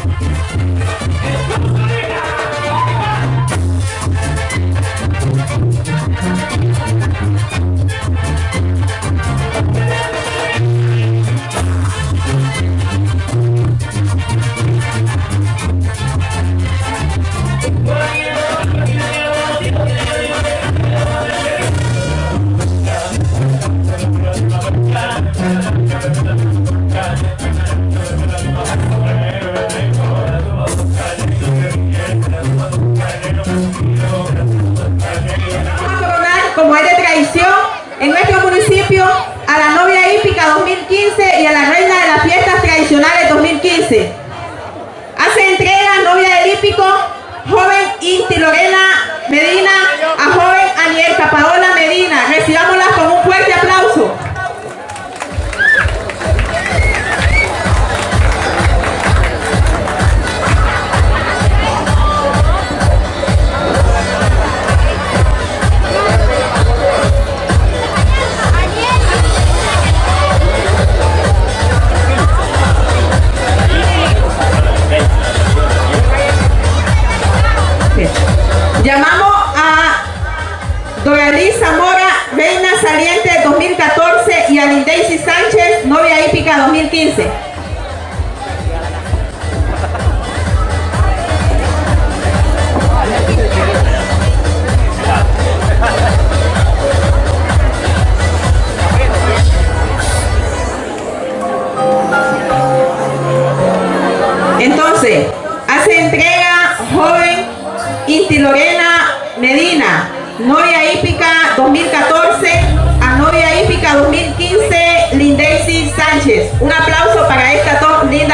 Como es de tradición en nuestro municipio, a la novia hípica 2015 y a la reina de las fiestas tradicionales 2015. Hace entrega novia del hípico joven Inti Lorena Medina a joven Anielka Paola Medina. Recibámoslas con un fuerte aplauso. Llamamos a Doralí Zamora, reina saliente 2014, y a Lindaisy Sánchez, novia hípica 2015. Entonces, hace entrega joven Inti Lorena Medina, novia hípica 2014, a novia hípica 2015, Lindaisy Sánchez. Un aplauso para estas dos lindas